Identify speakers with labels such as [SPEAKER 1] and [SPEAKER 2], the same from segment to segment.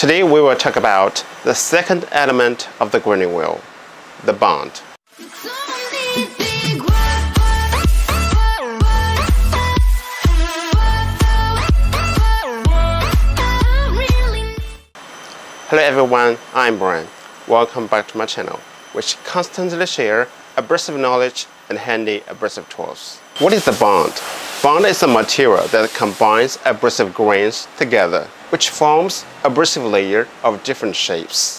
[SPEAKER 1] Today we will talk about the second element of the grinding wheel, the bond. Hello everyone, I'm Brian. Welcome back to my channel, which constantly share abrasive knowledge and handy abrasive tools. What is the bond? Bond is a material that combines abrasive grains together, which forms abrasive layer of different shapes.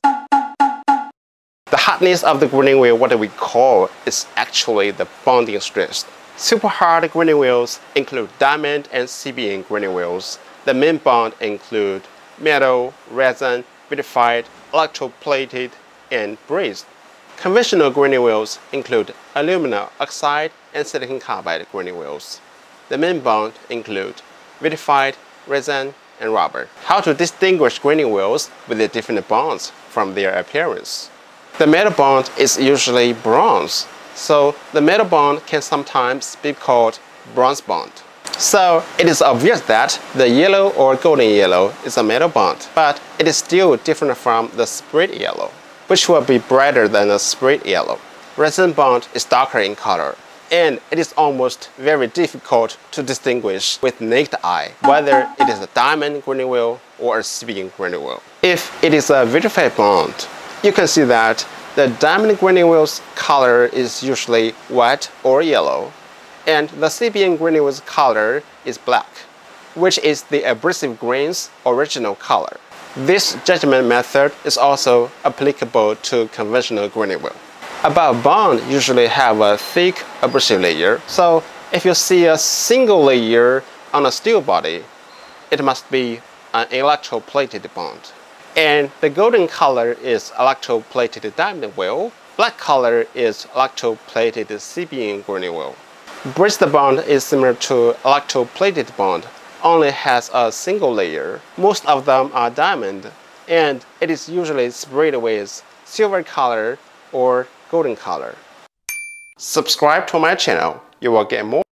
[SPEAKER 1] The hardness of the grinding wheel, what we call, is actually the bonding stress. Super hard grinding wheels include diamond and CBN grinding wheels. The main bond include metal, resin, vitrified, electroplated, and brazed. Conventional grinding wheels include aluminum oxide and silicon carbide grinding wheels. The main bond include vitrified, resin, and rubber. How to distinguish grinding wheels with the different bonds from their appearance? The metal bond is usually bronze, so the metal bond can sometimes be called bronze bond. So it is obvious that the yellow or golden yellow is a metal bond, but it is still different from the sprayed yellow, which will be brighter than the sprayed yellow. Resin bond is darker in color, and it is almost very difficult to distinguish with naked eye whether it is a diamond grinding wheel or a CBN grinding wheel. If it is a vitrified bond, you can see that the diamond grinding wheel's color is usually white or yellow, and the CBN grinding wheel's color is black, which is the abrasive grain's original color. This judgment method is also applicable to conventional grinding wheel. A bond usually have a thick abrasive layer, so if you see a single layer on a steel body, it must be an electroplated bond. And the golden color is electroplated diamond wheel, black color is electroplated CBN grinding wheel. Brazed bond is similar to electroplated bond, only has a single layer. Most of them are diamond, and it is usually sprayed with silver color or golden color. Subscribe to my channel, you will get more